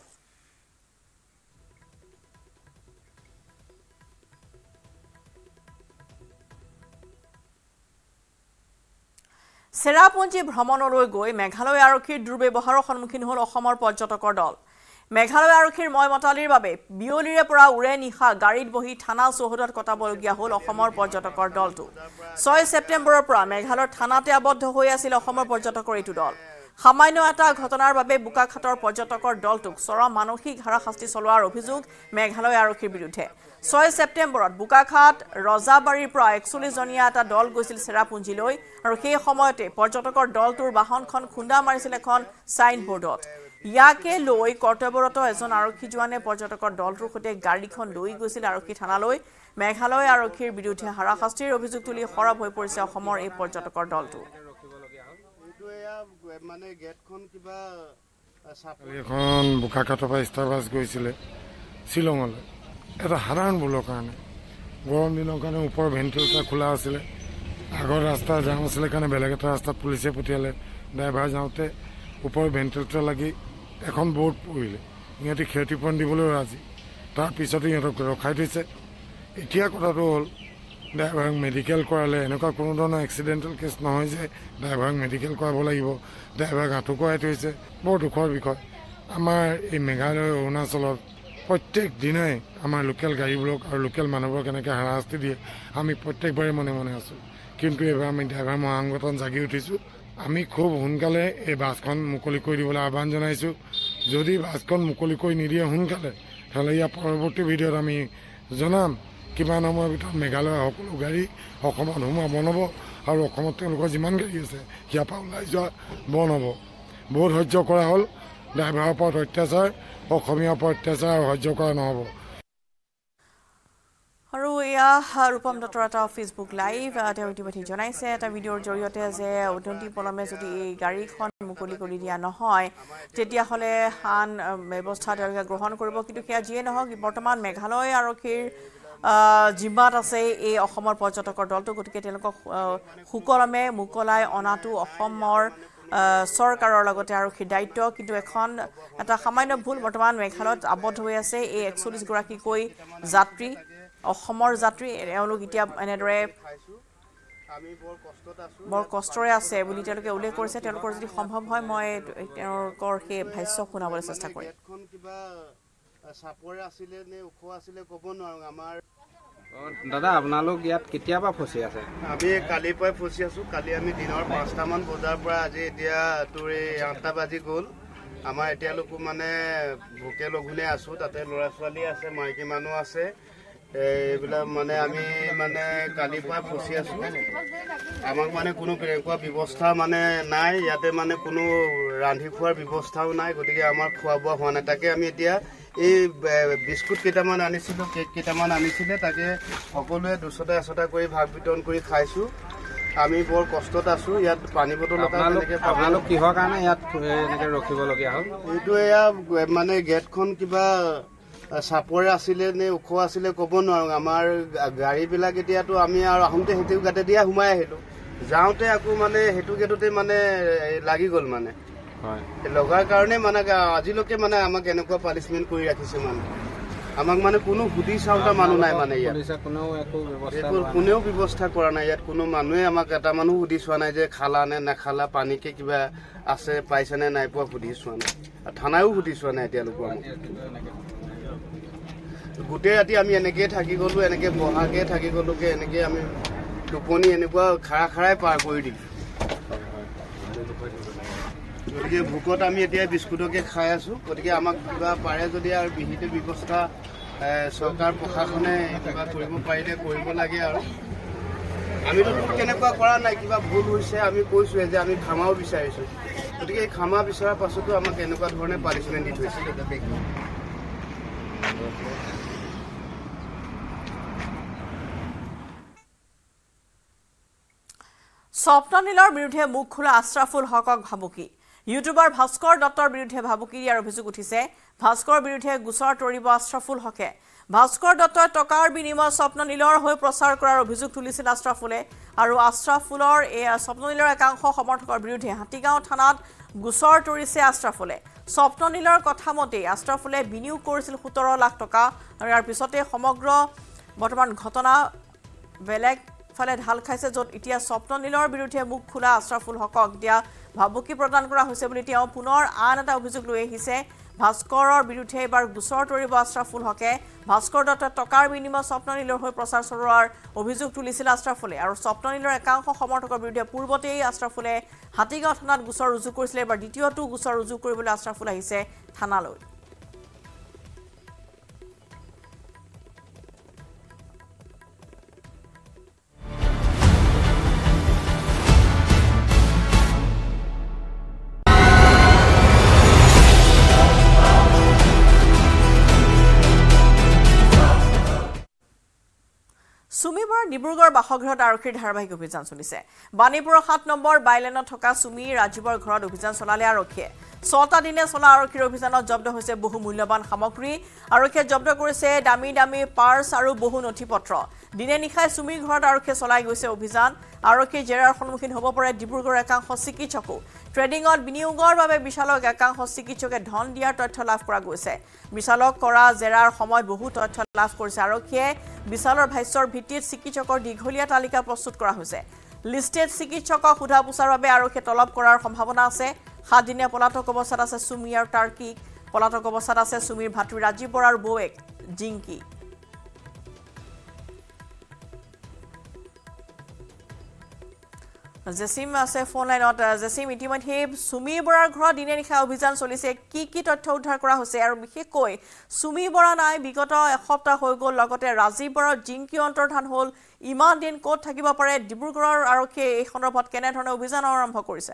A: চেৰাপুঞ্জী ভ্ৰমণলৈ গৈ মেঘালয় আৰক্ষীৰ দুৰ্ব্যৱহাৰৰ সন্মুখীন হ'ল অসমৰ পৰ্যটকৰ দল মেঘালয় আৰক্ষীৰ ময়মতালিৰ বাবে বিয়লিৰে পৰা উৰে নিশা গাড়ীত বহি থানা চৌহদত কটাবলগীয়া হ'ল অসমৰ পৰ্যটকৰ দলটো ছয় ছেপ্টেম্বৰৰ পৰা মেঘালয়ৰ থানাতে আবদ্ধ হৈ আছিল অসমৰ পৰ্যটকৰ এইটো দল সামান্য এটা ঘটনাৰ বাবে বোকাখাটৰ পৰ্যটকৰ দলটোক চৰম মানসিক হাৰাশাস্তি চলোৱাৰ অভিযোগ মেঘালয় আৰক্ষীৰ বিৰুদ্ধে ছয় ছেপ্টেম্বৰত বোকাখাট ৰজাবাৰীৰ পৰা একচল্লিছ জনীয়া এটা দল গৈছিল চেৰাপুঞ্জীলৈ আৰু সেই সময়তে পৰ্যটকৰ দলটোৰ বাহনখন খুন্দা মাৰিছিল এখন ছাইনবোৰ্ডত ইয়াকে লৈ কৰ্তব্যৰত এজন আৰক্ষী জোৱানে পৰ্যটকৰ দলটোৰ সৈতে গাড়ীখন লৈ গৈছিল আৰক্ষী থানালৈ মেঘালয় আৰক্ষীৰ বিৰুদ্ধে হাৰাশাস্তিৰ অভিযোগ তুলি সৰব হৈ পৰিছে অসমৰ এই পৰ্যটকৰ দলটো
B: মানে গেটখন কিবা
G: এখন বোকাখাটৰ পৰা ষ্টাৰ বাছ গৈছিলে শ্বিলঙলৈ এটা সাধাৰণ ভুলৰ কাৰণে গৰম দিনৰ কাৰণে ওপৰৰ ভেণ্টিলেটৰ খোলা আছিলে আগৰ ৰাস্তা জাম আছিলে কাৰণে বেলেগ এটা ৰাস্তাত পুলিচে পঠিয়ালে ড্ৰাইভাৰ যাওঁতে ওপৰৰ ভেণ্টিলেটৰ লাগি এখন বৰ্ড পৰিলে ইহঁতে ক্ষতিপূৰণ দিবলৈ ৰাজি তাৰপিছতে ইহঁতক ৰখাই থৈছে এতিয়া কথাটো হ'ল ড্ৰাইভাৰক মেডিকেল কৰালে এনেকুৱা কোনো ধৰণৰ এক্সিডেণ্টেল কেছ নহয় যে ড্ৰাইভাৰক মেডিকেল কৰাব লাগিব ড্ৰাইভাৰক আঁঠু কৰাই থৈছে বৰ দুখৰ বিষয় আমাৰ এই মেঘালয় অৰুণাচলত প্ৰত্যেক দিনাই আমাৰ লোকেল গাড়ীবোৰক আৰু লোকেল মানুহবোৰক এনেকৈ হাৰাশাস্তি দিয়ে আমি প্ৰত্যেকবাৰে মনে মনে আছোঁ কিন্তু এইবাৰ আমি ড্ৰাইভাৰ মহাংগঠন জাগি উঠিছোঁ আমি খুব সোনকালে এই বাছখন মুকলি কৰি দিবলৈ আহ্বান জনাইছোঁ যদি বাছখন মুকলি কৰি নিদিয়ে সোনকালে তেতিয়াহ'লে ইয়াৰ পৰৱৰ্তী ভিডিঅ'ত আমি জনাম কিমান সময়ৰ ভিতৰত মেঘালয়ৰ সকলো গাড়ী অসমত সোমোৱা বন্ধ হ'ব আৰু অসমত তেওঁলোকৰ যিমান গাড়ী আছে ইয়াৰ পৰা ওলাই যোৱা বন্ধ হ'ব বহুত সহ্য কৰা হ'ল ড্ৰাইভাৰৰ ওপৰত অত্যাচাৰ অসমীয়াৰ ওপৰত অত্যাচাৰ আৰু সহ্য কৰা নহ'ব
A: আৰু এয়া ৰূপম দত্তৰ এটা ফেচবুক লাইভ তেওঁ ইতিমধ্যে জনাইছে এটা ভিডিঅ'ৰ জৰিয়তে যে অত্যন্ত পলমে যদি এই গাড়ীখন মুকলি কৰি দিয়া নহয় তেতিয়াহ'লে আন ব্যৱস্থা তেওঁলোকে গ্ৰহণ কৰিব কিন্তু সেয়া যিয়ে নহওক বৰ্তমান মেঘালয় আৰক্ষীৰ জিম্মাত আছে এই অসমৰ পৰ্যটকৰ দলটো গতিকে তেওঁলোকক সুকলমে মুকলাই অনাটো অসমৰ চৰকাৰৰ লগতে আৰক্ষীৰ দায়িত্ব কিন্তু এখন এটা সামান্য ভুল বৰ্তমান মেঘালয়ত আবদ্ধ হৈ আছে এই একচল্লিছ গৰাকীকৈ যাত্ৰী অসমৰ যাত্ৰী এওঁলোক এতিয়া এনেদৰে বৰ কষ্টৰে আছে বুলি তেওঁলোকে উল্লেখ কৰিছে তেওঁলোকৰ যদি সম্ভৱ হয় মই তেওঁলোকৰ সেই ভাষ্য শুনাবলৈ চেষ্টা কৰিম
H: চাপৰে আছিলে নে ওখ আছিলে ক'ব নোৱাৰো আমাৰ
I: দাদা আপোনালোক ইয়াত কেতিয়াবা ফচি আছে
H: আমি কালিৰ পৰাই ফচি আছো কালি আমি দিনৰ পাঁচটামান বজাৰ পৰা আজি এতিয়া তোৰ এই আঠটা বাজি গ'ল আমাৰ এতিয়ালৈকো মানে ভোকে লঘোণে আছো তাতে ল'ৰা ছোৱালী আছে মাইকী মানুহ আছে এইবিলাক মানে আমি মানে কালিৰ পৰা ফচি আছো আমাক মানে কোনো এনেকুৱা ব্যৱস্থা মানে নাই ইয়াতে মানে কোনো ৰান্ধি খোৱাৰ ব্যৱস্থাও নাই গতিকে আমাৰ খোৱা বোৱা হোৱা নাই তাকে আমি এতিয়া এই বিস্কুট কেইটামান আনিছিলোঁ কেক কেইটামান আনিছিলে তাকে সকলোৱে দুশটা এশটা কৰি ভাগ বিতৰণ কৰি খাইছোঁ আমি বৰ কষ্টত আছোঁ ইয়াত পানী বটল
I: আপোনালোক কিহৰ কাৰণে ইয়াত এনেকৈ ৰখিবলগীয়া হ'ল
H: এইটো এয়া মানে গেটখন কিবা চাপৰে আছিলে নে ওখ আছিলে ক'ব নোৱাৰো আমাৰ গাড়ীবিলাক এতিয়াতো আমি আৰু আহোঁতে সেইটো গাতে দিয়া সোমাই আহিলোঁ যাওঁতে আকৌ মানে সেইটো গেটতে মানে লাগি গ'ল মানে হয় লগাৰ কাৰণে মানে আজিলৈকে মানে আমাক এনেকুৱা পানিচমেণ্ট কৰি ৰাখিছে মানে আমাক মানে কোনো সুধি চাওঁতা মানুহ নাই মানে ইয়াত কোনেও ব্যৱস্থা কৰা নাই ইয়াত কোনো মানুহে আমাক এটা মানুহ সুধি চোৱা নাই যে খালা নে নাখালা পানীকে কিবা আছে পাইছে নে নাই পোৱা সুধি চোৱা নাই থানায়ো সুধি চোৱা নাই এতিয়ালৈকে আমাক গোটেই ৰাতি আমি এনেকৈ থাকি গ'লোঁ এনেকৈ বহাকৈ থাকি গ'লোঁগৈ এনেকৈ আমি টোপনি এনেকুৱা খাৰা খাৰাই পাৰ কৰি দিলোঁ গতিকে ভোকত আমি এতিয়া বিস্কুটকে খাই আছোঁ গতিকে আমাক কিবা পাৰে যদি আৰু বিহিত ব্যৱস্থা চৰকাৰ প্ৰশাসনে কিবা কৰিব পাৰিলে কৰিব লাগে আৰু আমিতো কেনেকুৱা কৰা নাই কিবা ভুল হৈছে আমি কৈছোঁহে যে আমি ক্ষমাও বিচাৰিছোঁ গতিকে এই ক্ষমা বিচৰাৰ পাছতো আমাক এনেকুৱা ধৰণে পানিচমেণ্ট দি থৈছে
A: স্বপ্ননীলৰ বিৰুদ্ধে মুখ খোলা আশ্ৰাফুল হকক ভাবুকি ইউটিউবাৰ ভাস্কৰ দত্তৰ বিৰুদ্ধে ভাবুকি দিয়াৰ অভিযোগ উঠিছে ভাস্কৰ বিৰুদ্ধে গোচৰ তৰিব আশ্ৰাফুল হকে ভাস্কৰ দত্তৰ টকাৰ বিনিময়ত স্বপ্ননীলৰ হৈ প্ৰচাৰ কৰাৰ অভিযোগ তুলিছিল আশ্ৰাফুলে আৰু আশ্ৰাফুলৰ এই স্বপ্ননীলৰ একাংশ সমৰ্থকৰ বিৰুদ্ধে হাতীগাঁও থানাত গোচৰ তৰিছে আশ্ৰাফুলে স্বপ্ননীলৰ কথা মতে আশ্ৰাফুলে বিনিয়োগ কৰিছিল সোতৰ লাখ টকা আৰু ইয়াৰ পিছতে সমগ্ৰ বৰ্তমান ঘটনা বেলেগ ফালে ঢাল খাইছে য'ত এতিয়া স্বপ্ননীলৰ বিৰুদ্ধে মুখ খোলা আশ্ৰাফুল হকক দিয়া ভাবুকি প্ৰদান কৰা হৈছে বুলি তেওঁ পুনৰ আন এটা অভিযোগ লৈ আহিছে ভাস্কৰৰ বিৰুদ্ধে এবাৰ গোচৰ তৰিব আশ্ৰাফুল হকে ভাস্কৰ দত্তৰ টকাৰ বিনিময়ত স্বপ্ননীলৰ হৈ প্ৰচাৰ চলোৱাৰ অভিযোগ তুলিছিল আশ্ৰাফুলে আৰু স্বপ্ননীলৰ একাংশ সমৰ্থকৰ বিৰুদ্ধে পূৰ্বতেই আশ্ৰাফুলে হাতীগাঁও থানাত গোচৰ ৰুজু কৰিছিল এবাৰ দ্বিতীয়টো গোচৰ ৰুজু কৰিবলৈ আশ্ৰাফুল আহিছে থানালৈ সুমিবৰ ডিব্ৰুগড় বাসগৃহত আৰক্ষীৰ ধাৰাবাহিক অভিযান চলিছে বাণীপুৰৰ সাত নম্বৰ বাইলেনত থকা সুমি ৰাজীৱৰ ঘৰত অভিযান চলালে আৰক্ষীয়ে ছটা দিনে চলা আৰক্ষীৰ অভিযানত জব্দ হৈছে বহু মূল্যৱান সামগ্ৰী আৰক্ষীয়ে জব্দ কৰিছে দামী দামী পাৰ্চ আৰু বহু নথিপত্ৰ দিনে নিশাই সুমিৰ ঘৰত আৰক্ষীয়ে চলাই গৈছে অভিযান আৰক্ষীৰ জেৰাৰ সন্মুখীন হ'ব পাৰে ডিব্ৰুগড়ৰ একাংশ চিকিৎসকো ট্ৰেডিঙত বিনিয়োগৰ বাবে বিশালক একাংশ চিকিৎসকে ধন দিয়াৰ তথ্য লাভ কৰা গৈছে বিশালক কৰা জেৰাৰ সময়ত বহু তথ্য লাভ কৰিছে আৰক্ষীয়ে বিশালৰ ভাষ্যৰ ভিত্তিত চিকিৎসকৰ দীঘলীয়া তালিকা প্ৰস্তুত কৰা হৈছে লিষ্টেড চিকিৎসকক সোধা পোছাৰ বাবে আৰক্ষীয়ে তলব কৰাৰ সম্ভাৱনা আছে সাতদিনীয়া পলাতক অৱস্থাত আছে সুমি আৰু টাৰ্কিক পলাতক অৱস্থাত আছে সুমিৰ ভাতৃ ৰাজীৱ বৰাৰ বৌৱেক জিংকি জেচিম আছে ফোন লাইনত জেচিম ইতিমধ্যে সুমি বৰাৰ ঘৰত দিনে নিশা অভিযান চলিছে কি কি তথ্য উদ্ধাৰ কৰা হৈছে আৰু বিশেষকৈ সুমি বৰা নাই বিগত এসপ্তাহ হৈ গ'ল লগতে ৰাজীৱ বৰাৰ জিংকি অন্তৰ্ধান হ'ল ইমান দিন ক'ত থাকিব পাৰে ডিব্ৰুগড়ৰ আৰক্ষীয়ে এই সন্দৰ্ভত কেনেধৰণে অভিযান আৰম্ভ কৰিছে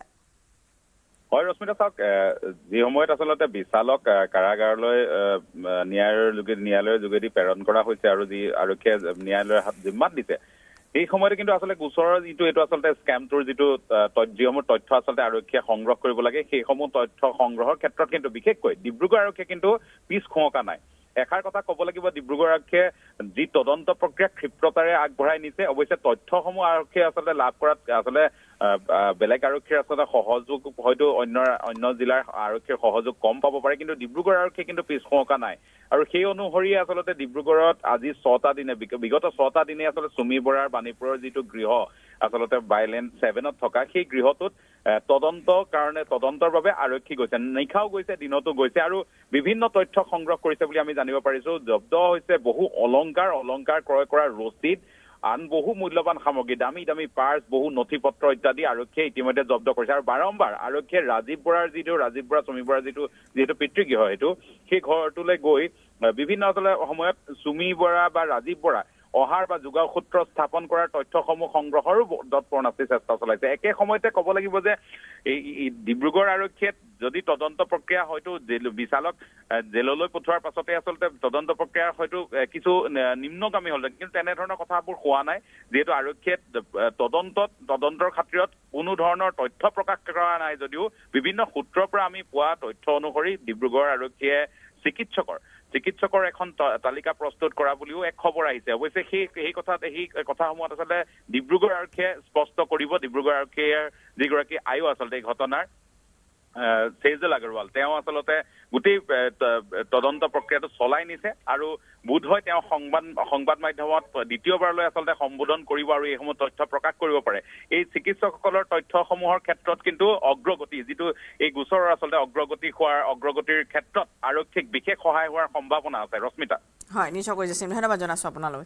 J: হয় ৰশ্মিতা চাওক যি সময়ত আচলতে বিশালক কাৰাগাৰলৈ ন্যায়ালয়ৰ যোগেদি ন্যায়ালয়ৰ যোগেদি প্ৰেৰণ কৰা হৈছে আৰু যি আৰক্ষীয়ে ন্যায়ালয়ৰ হাত জিম্মাত দিছে এই সময়তে কিন্তু আসলে গোচৰৰ যিটো এটো আসলে স্ক্যামটোৰ যিটো যিসমূহ তথ্য আসলে আৰক্ষীয়ে সংগ্ৰহ কৰিব লাগে সেইসমূহ তথ্য সংগ্ৰহৰ ক্ষেত্ৰত কিন্তু বিশেষকৈ ডিব্ৰুগড় আৰক্ষীয়ে কিন্তু পিছ খোঁকা নাই এখাৰ কথা ক'ব লাগিব ডিব্ৰুগড় আৰক্ষীয়ে যি তদন্ত প্ৰক্ৰিয়া ক্ষিপ্ৰতাৰে আগবঢ়াই নিছে অৱশ্যে তথ্যসমূহ আৰক্ষীয়ে আসলে লাভ কৰাত আসলে বেলেগ আৰক্ষীৰ আসলে সহযোগ হয়তো অন্য অন্য জিলাৰ আৰক্ষীৰ সহযোগ কম পাব পাৰে কিন্তু ডিব্ৰুগড় আৰক্ষীয়ে কিন্তু পিছ খোঁকা নাই আৰু সেই অনুসৰি আসলে ডিব্ৰুগড়ত আজি ছটা দিনে বিগত ছটা দিনে আসলে সুমি বৰাৰ বাণীপুৰৰ যিটো গৃহ আসলে বাইলেন ছেভেনত থকা সেই গৃহটোত তদন্ত কাৰণে তদন্তৰ বাবে আৰক্ষী গৈছে নিখাও গৈছে দিনতো গৈছে আৰু বিভিন্ন তথ্য সংগ্ৰহ কৰিছে বুলি আমি জানিব পাৰিছো জব্দ হৈছে বহু অলংকাৰ অলংকাৰ ক্ৰয় কৰা ৰচিদ আন বহু মূল্যৱান সামগ্ৰী দামী দামী পাৰ্চ বহু নথিপত্ৰ ইত্যাদি আৰক্ষীয়ে ইতিমধ্যে জব্দ কৰিছে আৰু বাৰম্বাৰ আৰক্ষীয়ে ৰাজীৱ বৰাৰ যিটো ৰাজীৱ বৰা সুমি বৰাৰ যিটো যিহেতু পিতৃগৃহ সেইটো সেই ঘৰটোলৈ গৈ বিভিন্ন আসলে সময়ত সুমি বৰা বা ৰাজীৱ বৰা অহাৰ বা যোগাৰ সূত্ৰ স্থাপন কৰাৰ তথ্যসমূহ সংগ্ৰহৰো দৎপৰ্ণাস্তি চেষ্টা চলাইছে একে সময়তে ক'ব লাগিব যে এই ডিব্ৰুগড় আৰক্ষীয়ে যদি তদন্ত প্ৰক্ৰিয়া হয়তো বিশালক জেললৈ পঠোৱাৰ পাছতে আচলতে তদন্ত প্ৰক্ৰিয়া হয়তো কিছু নিম্নগামী হ'ল কিন্তু তেনেধৰণৰ কথাবোৰ হোৱা নাই যিহেতু আৰক্ষীয়ে তদন্তত তদন্তৰ খাতিৰত কোনো ধৰণৰ তথ্য প্ৰকাশ কৰা নাই যদিও বিভিন্ন সূত্ৰৰ পৰা আমি পোৱা তথ্য অনুসৰি ডিব্ৰুগড় আৰক্ষীয়ে চিকিৎসকৰ চিকিৎসকৰ এখন তালিকা প্ৰস্তুত কৰা বুলিও এক খবৰ আহিছে অৱশ্যে সেই সেই কথাত সেই কথাসমূহত আচলতে ডিব্ৰুগড় আৰক্ষীয়ে স্পষ্ট কৰিব ডিব্ৰুগড় আৰক্ষীৰ যিগৰাকী আয়ু আচলতে এই ঘটনাৰ সেজল আগৰৱাল তেওঁ আচলতে গোটেই তদন্ত প্ৰক্ৰিয়াটো চলাই নিছে আৰু বোধহয় তেওঁ সংবাদ সংবাদ মাধ্যমত দ্বিতীয়বাৰলৈ আচলতে সম্বোধন কৰিব আৰু এইসমূহ তথ্য প্ৰকাশ কৰিব পাৰে এই চিকিৎসকসকলৰ তথ্যসমূহৰ ক্ষেত্ৰত কিন্তু অগ্ৰগতি যিটো এই গোচৰৰ আচলতে অগ্ৰগতি হোৱাৰ অগ্ৰগতিৰ ক্ষেত্ৰত আৰক্ষীক বিশেষ সহায় হোৱাৰ সম্ভাৱনা আছে ৰশ্মিতা
A: হয় নিশ্চয়কৈ জেচিম ধন্যবাদ জনাইছো আপোনালৈ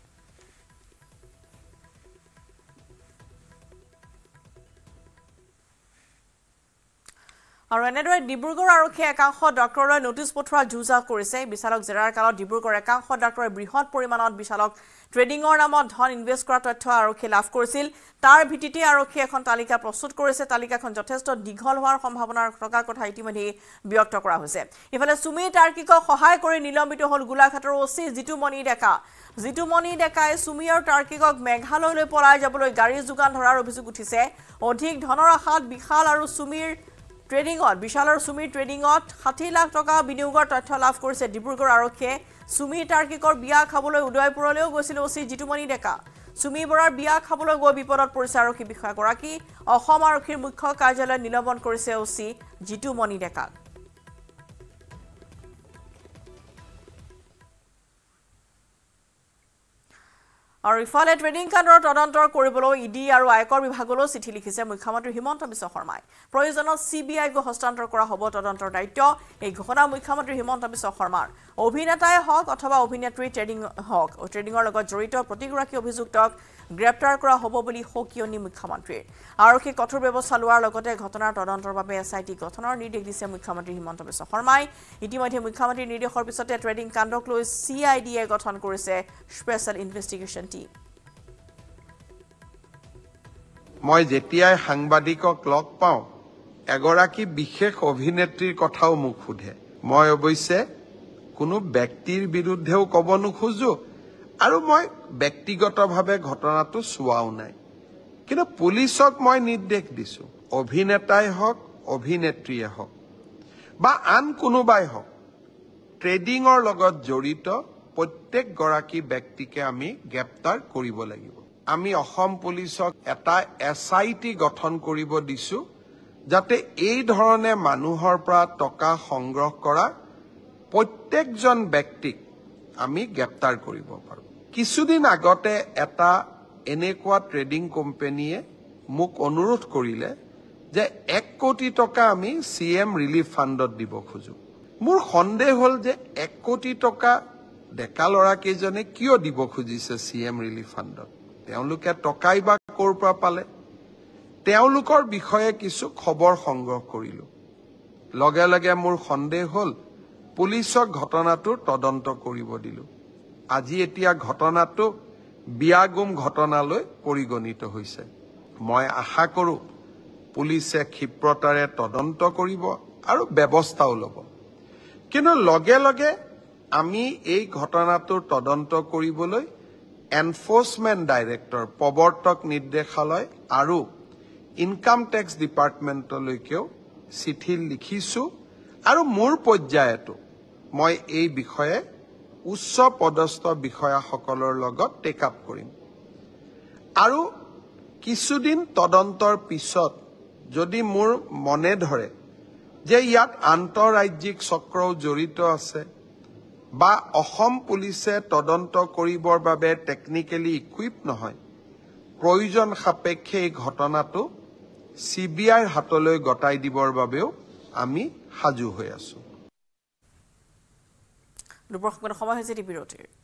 A: আৰু এনেদৰে ডিব্ৰুগড় আৰক্ষীয়ে একাংশ ডক্টৰলৈ নটিচ পঠোৱাৰ যুঁজা কৰিছে বিশালক জেৰাৰ কালত ডিব্ৰুগড় একাংশ ডক্টৰে বৃহৎ পৰিমাণত বিশালক ট্ৰেডিঙৰ নামত ধন ইনভেষ্ট কৰা তথ্য আৰক্ষীয়ে লাভ কৰিছিল তাৰ ভিত্তিতে আৰক্ষীয়ে এখন তালিকা প্ৰস্তুত কৰিছে তালিকাখন যথেষ্ট দীঘল হোৱাৰ সম্ভাৱনা থকাৰ কথা ইতিমধ্যে ব্যক্ত কৰা হৈছে ইফালে সুমি টাৰ্কিকক সহায় কৰি নিলম্বিত হ'ল গোলাঘাটৰ ওচি জিতুমণি ডেকা জিতুমণি ডেকাই সুমি আৰু টাৰ্কিকক মেঘালয়লৈ পলাই যাবলৈ গাড়ী যোগান ধৰাৰ অভিযোগ উঠিছে অধিক ধনৰ আশাত বিশাল আৰু সুমিৰ ট্ৰেডিঙত বিশাল আৰু সুমিৰ ট্ৰেডিঙত ষাঠি লাখ টকা বিনিয়োগৰ তথ্য লাভ কৰিছে ডিব্ৰুগড় আৰক্ষীয়ে সুমি টাৰ্কিকৰ বিয়া খাবলৈ উদয়পুৰলৈও গৈছিল ওচি জিতুমণি ডেকা সুমি বৰাৰ বিয়া খাবলৈ গৈ বিপদত পৰিছে আৰক্ষী বিষয়াগৰাকী অসম আৰক্ষীৰ মুখ্য কাৰ্যালয়ত নিলম্বন কৰিছে ওচি জিতুমণি ডেকা আৰু ইফালে ট্ৰেডিং কাণ্ডৰ তদন্ত কৰিবলৈ ইডি আৰু আয়কৰ বিভাগলৈ চিঠি লিখিছে মুখ্যমন্ত্ৰী হিমন্ত বিশ্ব শৰ্মাই প্ৰয়োজনত চিবিআইক হস্তান্তৰ কৰা হ'ব তদন্তৰ দায়িত্ব এই ঘোষণা মুখ্যমন্ত্ৰী হিমন্ত বিশ্ব শৰ্মাৰ অভিনেতাই হওক অথবা অভিনেত্ৰী ট্ৰেডিং হওক ট্ৰেডিঙৰ লগত জড়িত প্ৰতিগৰাকী অভিযুক্তক গ্ৰেপ্তাৰ কৰা হ'ব বুলি সকিয়নি মুখ্যমন্ত্ৰীৰ আৰক্ষী কঠোৰ ব্যৱস্থা লোৱাৰ লগতে ঘটনাৰ তদন্তৰ বাবে এছআইটি গঠনৰ নিৰ্দেশ দিছে মুখ্যমন্ত্ৰী হিমন্ত বিশ্ব শৰ্মাই ইতিমধ্যে মুখ্যমন্ত্ৰীৰ নিৰ্দেশৰ পিছতে ট্ৰেডিং কাণ্ডক লৈ চিআইডিয়ে গঠন কৰিছে স্পেশাল ইনভেষ্টিগেশ্যন টিম
K: মই যেতিয়াই সাংবাদিকক লগ পাওঁ এগৰাকী বিশেষ অভিনেত্ৰীৰ কথাও মোক সোধে মই অৱশ্যে কোনো ব্যক্তিৰ বিৰুদ্ধেও ক'ব নোখোজো আৰু মই ব্যক্তিগতভাৱে ঘটনাটো চোৱাও নাই কিন্তু পুলিচক মই নিৰ্দেশ দিছো অভিনেতাই হওক অভিনেত্ৰীয়ে হওক বা আন কোনোবাই হওক ট্ৰেডিঙৰ লগত জড়িত প্ৰত্যেক গৰাকী ব্যক্তিকে আমি গ্ৰেপ্তাৰ কৰিব লাগিব আমি অসম পুলিচক এটা এছআইটি গঠন কৰিব দিছো যাতে এই ধৰণে মানুহৰ পৰা টকা সংগ্ৰহ কৰা প্ৰত্যেকজন ব্যক্তিক আমি গ্ৰেপ্তাৰ কৰিব পাৰো কিছুদিন আগতে এটা এনেকুৱা ট্ৰেডিং কোম্পানীয়ে মোক অনুৰোধ কৰিলে যে এক কোটি টকা আমি সিএম ৰিলিফ ফাণ্ডত দিব খোজো মোৰ সন্দেহ হ'ল যে এক কোটি টকা ডেকা লৰাকেইজনে কিয় দিব খুজিছে সিএম ৰিলিফ ফাণ্ডত তেওঁলোকে টকাই বা ক'ৰ পৰা পালে তেওঁলোকৰ বিষয়ে কিছু খবৰ সংগ্ৰহ কৰিলো লগে লগে মোৰ সন্দেহ হ'ল পুলিচক ঘটনাটোৰ তদন্ত কৰিব দিলো আজি এতিয়া ঘটনাটো বিয়াগুম ঘটনালৈ পৰিগণিত হৈছে মই আশা কৰো পুলিচে ক্ষিপ্ৰতাৰে তদন্ত কৰিব আৰু ব্যৱস্থাও ল'ব কিন্তু লগে লগে আমি এই ঘটনাটোৰ তদন্ত কৰিবলৈ এনফোৰ্সমেন্ট ডাইৰেক্টৰ প্ৰবৰ্তক নিৰ্দেশালয় আৰু ইনকাম টেক্স ডিপাৰ্টমেণ্টলৈকেও চিঠি লিখিছো আৰু মোৰ পৰ্যায়তো মই এই বিষয়ে উচ্চ পদস্থ বিষয়াসকলৰ লগত টেক আপ কৰিম আৰু কিছুদিন তদন্তৰ পিছত যদি মোৰ মনে ধৰে যে ইয়াত আন্তঃৰাজ্যিক চক্ৰও জড়িত আছে বা অসম পুলিচে তদন্ত কৰিবৰ বাবে টেকনিক্যালি ইকুইপ নহয় প্ৰয়োজন সাপেক্ষে এই ঘটনাটো চিবিআইৰ হাতলৈ গটাই দিবৰ বাবেও আমি সাজু হৈ আছো
A: দুপৰ সময় হৈছে বিৰতিৰ